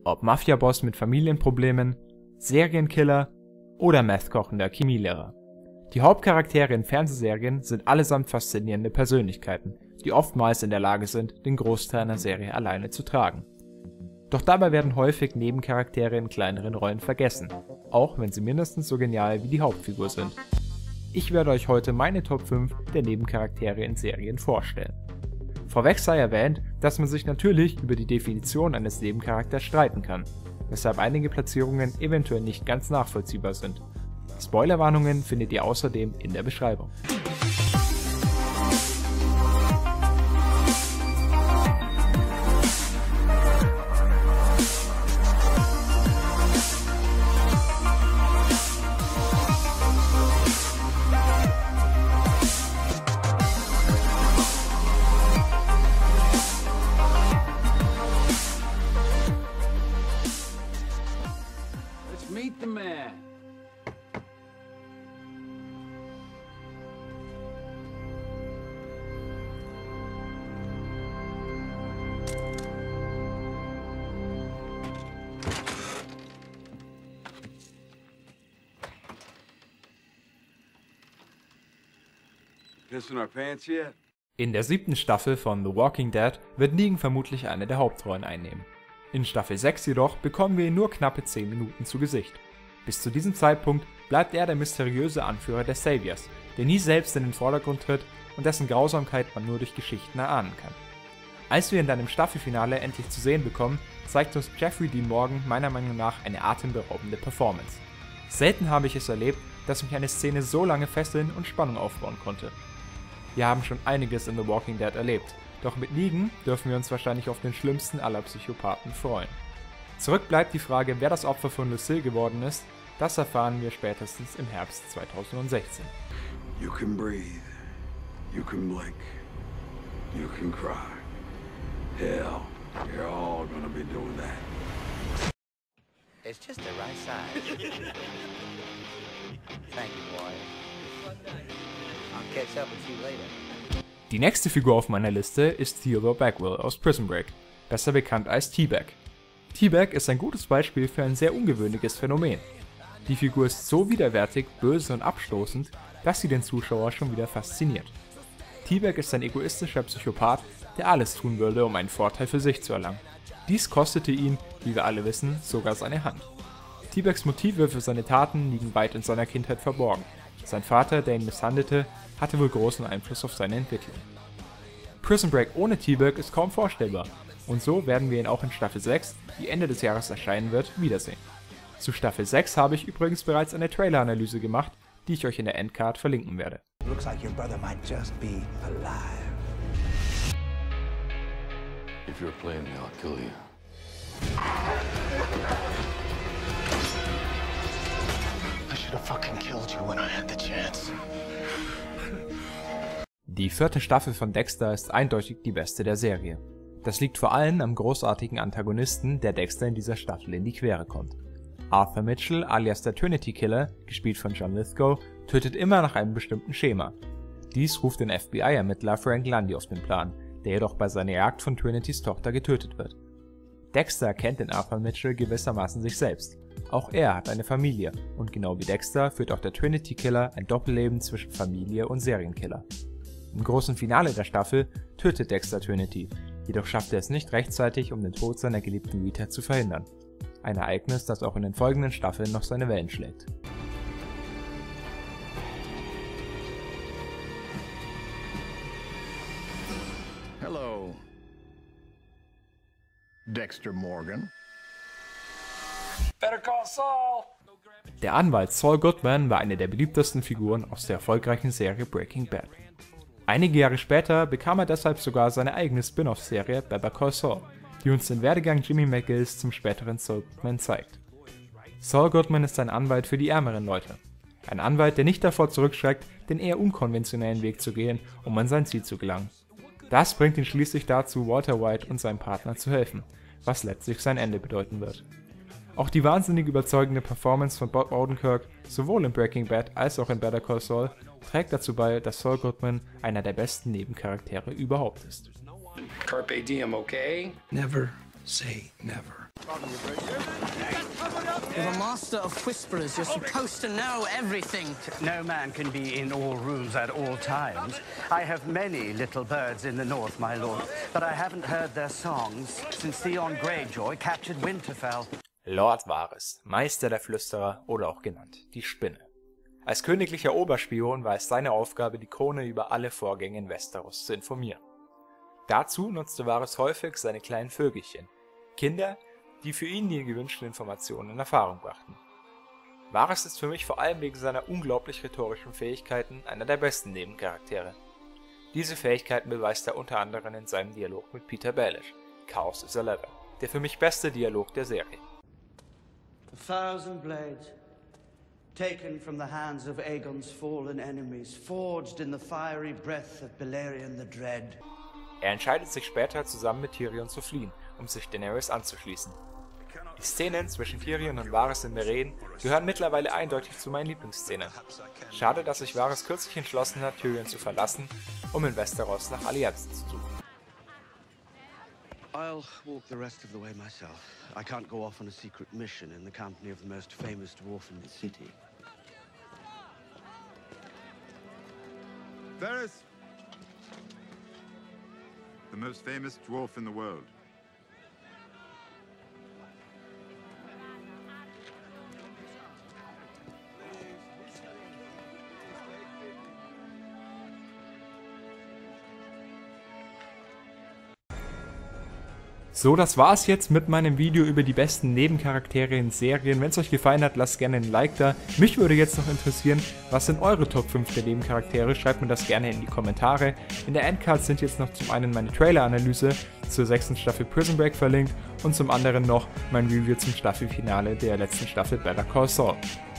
Ob Mafia-Boss mit Familienproblemen, Serienkiller oder Meth-kochender Chemielehrer. Die Hauptcharaktere in Fernsehserien sind allesamt faszinierende Persönlichkeiten, die oftmals in der Lage sind, den Großteil einer Serie alleine zu tragen. Doch dabei werden häufig Nebencharaktere in kleineren Rollen vergessen, auch wenn sie mindestens so genial wie die Hauptfigur sind. Ich werde euch heute meine Top 5 der Nebencharaktere in Serien vorstellen. Vorweg sei erwähnt, dass man sich natürlich über die Definition eines Nebencharakters streiten kann, weshalb einige Platzierungen eventuell nicht ganz nachvollziehbar sind. Spoilerwarnungen findet ihr außerdem in der Beschreibung. Meet the man. Pissing our pants yet? In der 7. Staffel von The Walking Dead wird Negan vermutlich eine der Hauptrollen einnehmen. In Staffel 6 jedoch bekommen wir ihn nur knappe 10 Minuten zu Gesicht. Bis zu diesem Zeitpunkt bleibt er der mysteriöse Anführer der Saviors, der nie selbst in den Vordergrund tritt und dessen Grausamkeit man nur durch Geschichten erahnen kann. Als wir in deinem Staffelfinale endlich zu sehen bekommen, zeigt uns Jeffrey Dean Morgan meiner Meinung nach eine atemberaubende Performance. Selten habe ich es erlebt, dass mich eine Szene so lange fesseln und Spannung aufbauen konnte. Wir haben schon einiges in The Walking Dead erlebt, doch mit Negan dürfen wir uns wahrscheinlich auf den schlimmsten aller Psychopathen freuen. Zurück bleibt die Frage, wer das Opfer von Lucille geworden ist, das erfahren wir spätestens im Herbst 2016. You can breathe. You can blink. You can cry. Hell, you're all gonna be doing that. It's just the right size. Thank you, boy. I'll catch up with you later. Die nächste Figur auf meiner Liste ist Theodore Bagwell aus Prison Break, besser bekannt als T-Bag. T-Bag ist ein gutes Beispiel für ein sehr ungewöhnliches Phänomen. Die Figur ist so widerwärtig, böse und abstoßend, dass sie den Zuschauer schon wieder fasziniert. T-Bag ist ein egoistischer Psychopath, der alles tun würde, um einen Vorteil für sich zu erlangen. Dies kostete ihn, wie wir alle wissen, sogar seine Hand. T-Bags Motive für seine Taten liegen weit in seiner Kindheit verborgen. Sein Vater, der ihn misshandelte, hatte wohl großen Einfluss auf seine Entwicklung. Prison Break ohne T-Bag ist kaum vorstellbar, und so werden wir ihn auch in Staffel 6, die Ende des Jahres erscheinen wird, wiedersehen. Zu Staffel 6 habe ich übrigens bereits eine Trailer-Analyse gemacht, die ich euch in der Endcard verlinken werde. Looks like your brother might just be alive. If you're playing me, I'll kill you. I should have fucking killed you when I had the chance. Die 4. Staffel von Dexter ist eindeutig die beste der Serie. Das liegt vor allem am großartigen Antagonisten, der Dexter in dieser Staffel in die Quere kommt. Arthur Mitchell alias der Trinity Killer, gespielt von John Lithgow, tötet immer nach einem bestimmten Schema. Dies ruft den FBI-Ermittler Frank Lundy auf den Plan, der jedoch bei seiner Jagd von Trinitys Tochter getötet wird. Dexter kennt in Arthur Mitchell gewissermaßen sich selbst. Auch er hat eine Familie und genau wie Dexter führt auch der Trinity Killer ein Doppelleben zwischen Familie und Serienkiller. Im großen Finale der Staffel tötet Dexter Trinity, jedoch schafft er es nicht rechtzeitig, um den Tod seiner geliebten Rita zu verhindern. Ein Ereignis, das auch in den folgenden Staffeln noch seine Wellen schlägt. Hello, Dexter Morgan. Better call Saul. Der Anwalt Saul Goodman war eine der beliebtesten Figuren aus der erfolgreichen Serie Breaking Bad. Einige Jahre später bekam er deshalb sogar seine eigene Spin-off-Serie Better Call Saul, die uns den Werdegang Jimmy McGills zum späteren Saul Goodman zeigt. Saul Goodman ist ein Anwalt für die ärmeren Leute. Ein Anwalt, der nicht davor zurückschreckt, den eher unkonventionellen Weg zu gehen, um an sein Ziel zu gelangen. Das bringt ihn schließlich dazu, Walter White und seinem Partner zu helfen, was letztlich sein Ende bedeuten wird. Auch die wahnsinnig überzeugende Performance von Bob Odenkirk, sowohl in Breaking Bad als auch in Better Call Saul, trägt dazu bei, dass Saul Goodman einer der besten Nebencharaktere überhaupt ist. Carpe diem, okay? Never say never. You're a master of whisperers. You're supposed to know everything. No man can be in all rooms at all times. I have many little birds in the north, my lord, but I haven't heard their songs since Theon Greyjoy captured Winterfell. Lord Varys, Meister der Flüsterer oder auch genannt die Spinne. Als königlicher Oberspion war es seine Aufgabe, die Krone über alle Vorgänge in Westeros zu informieren. Dazu nutzte Varys häufig seine kleinen Vögelchen, Kinder, die für ihn die gewünschten Informationen in Erfahrung brachten. Varys ist für mich vor allem wegen seiner unglaublich rhetorischen Fähigkeiten einer der besten Nebencharaktere. Diese Fähigkeiten beweist er unter anderem in seinem Dialog mit Peter Baelish, Chaos is a Lever, der für mich beste Dialog der Serie. 1,000 blades, taken from the hands of Aegon's fallen enemies, forged in the fiery breath of Balerion the Dread. Er entscheidet sich später, zusammen mit Tyrion zu fliehen, um sich Daenerys anzuschließen. Die Szenen zwischen Tyrion und Varys in Meereen gehören mittlerweile eindeutig zu meinen Lieblingsszenen. Schade, dass sich Varys kürzlich entschlossen hat, Tyrion zu verlassen, um in Westeros nach Allianzen zu suchen. I'll walk the rest of the way myself. I can't go off on a secret mission in the company of the most famous dwarf in the city. Varys! The most famous dwarf in the world. So, das war's jetzt mit meinem Video über die besten Nebencharaktere in Serien. Wenn es euch gefallen hat, lasst gerne ein Like da. Mich würde jetzt noch interessieren, was sind eure Top 5 der Nebencharaktere? Schreibt mir das gerne in die Kommentare. In der Endcard sind jetzt noch zum einen meine Trailer-Analyse zur 6. Staffel Prison Break verlinkt und zum anderen noch mein Review zum Staffelfinale der letzten Staffel Better Call Saul.